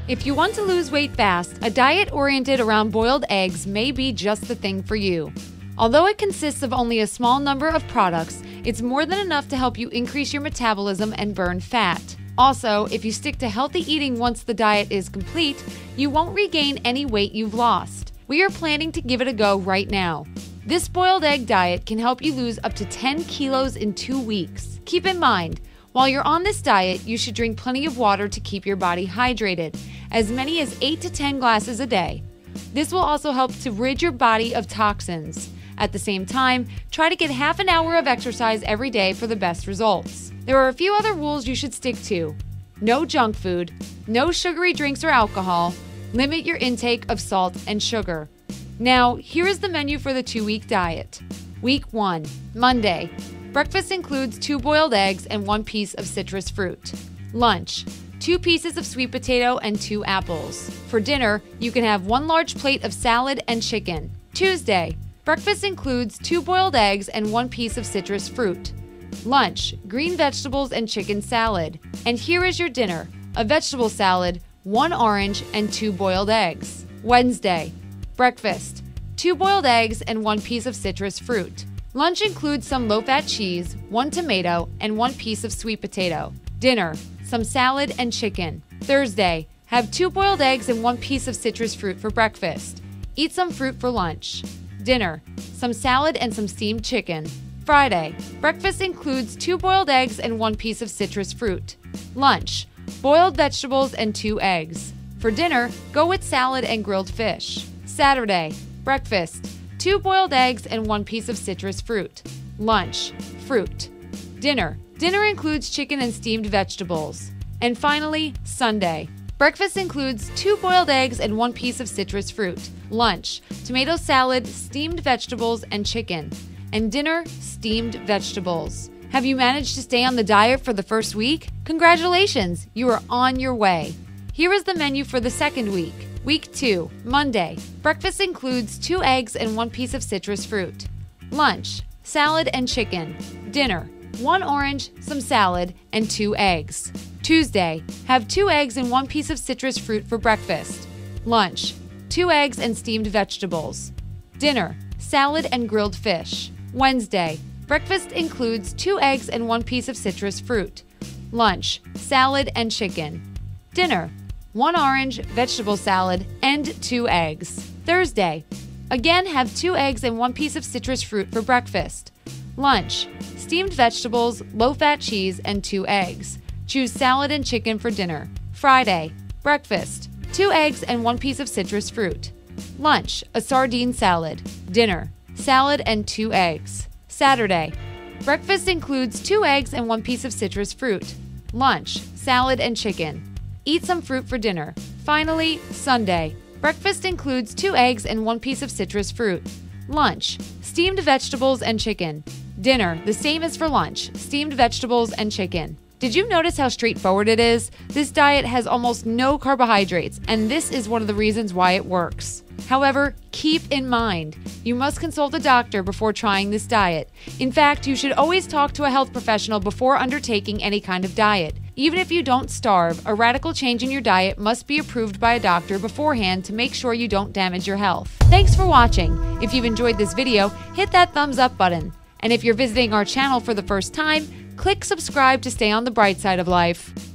If you want to lose weight fast, a diet oriented around boiled eggs may be just the thing for you. Although it consists of only a small number of products, it's more than enough to help you increase your metabolism and burn fat. Also, if you stick to healthy eating once the diet is complete, you won't regain any weight you've lost. We are planning to give it a go right now. This boiled egg diet can help you lose up to 10 kilos in 2 weeks. Keep in mind, while you're on this diet, you should drink plenty of water to keep your body hydrated, as many as 8 to 10 glasses a day. This will also help to rid your body of toxins. At the same time, try to get half an hour of exercise every day for the best results. There are a few other rules you should stick to. No junk food, no sugary drinks or alcohol, limit your intake of salt and sugar. Now, here is the menu for the 2-week diet. Week 1, Monday. Breakfast includes 2 boiled eggs and 1 piece of citrus fruit. Lunch, 2 pieces of sweet potato and 2 apples. For dinner, you can have 1 large plate of salad and chicken. Tuesday, breakfast includes 2 boiled eggs and 1 piece of citrus fruit. Lunch, green vegetables and chicken salad. And here is your dinner, a vegetable salad, 1 orange, and 2 boiled eggs. Wednesday, breakfast, 2 boiled eggs and 1 piece of citrus fruit. Lunch includes some low-fat cheese, 1 tomato, and 1 piece of sweet potato. Dinner, some salad and chicken. Thursday, have 2 boiled eggs and 1 piece of citrus fruit for breakfast. Eat some fruit for lunch. Dinner, some salad and some steamed chicken. Friday, breakfast includes 2 boiled eggs and 1 piece of citrus fruit. Lunch, boiled vegetables and 2 eggs. For dinner, go with salad and grilled fish. Saturday, breakfast, 2 boiled eggs and 1 piece of citrus fruit. Lunch, fruit. Dinner includes chicken and steamed vegetables. And finally, Sunday. Breakfast includes 2 boiled eggs and 1 piece of citrus fruit. Lunch, tomato salad, steamed vegetables, and chicken. And dinner, steamed vegetables. Have you managed to stay on the diet for the first week? Congratulations, you are on your way. Here is the menu for the second week. Week 2, Monday. Breakfast includes 2 eggs and 1 piece of citrus fruit. Lunch, salad and chicken. Dinner, 1 orange, some salad, and 2 eggs. Tuesday, have 2 eggs and 1 piece of citrus fruit for breakfast. Lunch, 2 eggs and steamed vegetables. Dinner, salad and grilled fish. Wednesday, breakfast includes 2 eggs and 1 piece of citrus fruit. Lunch, salad and chicken. Dinner, 1 orange, vegetable salad, and 2 eggs. Thursday, again have 2 eggs and 1 piece of citrus fruit for breakfast. Lunch, steamed vegetables, low-fat cheese, and 2 eggs. Choose salad and chicken for dinner. Friday, breakfast, 2 eggs and 1 piece of citrus fruit. Lunch, a sardine salad. Dinner, salad and 2 eggs. Saturday, breakfast includes 2 eggs and 1 piece of citrus fruit. Lunch, salad and chicken. Eat some fruit for dinner. Finally, Sunday. Breakfast includes 2 eggs and 1 piece of citrus fruit. Lunch, steamed vegetables and chicken. Dinner, the same as for lunch, steamed vegetables and chicken. Did you notice how straightforward it is? This diet has almost no carbohydrates, and this is one of the reasons why it works. However, keep in mind, you must consult a doctor before trying this diet. In fact, you should always talk to a health professional before undertaking any kind of diet. Even if you don't starve, a radical change in your diet must be approved by a doctor beforehand to make sure you don't damage your health. Thanks for watching. If you've enjoyed this video, hit that thumbs up button. And if you're visiting our channel for the first time, click subscribe to stay on the bright side of life.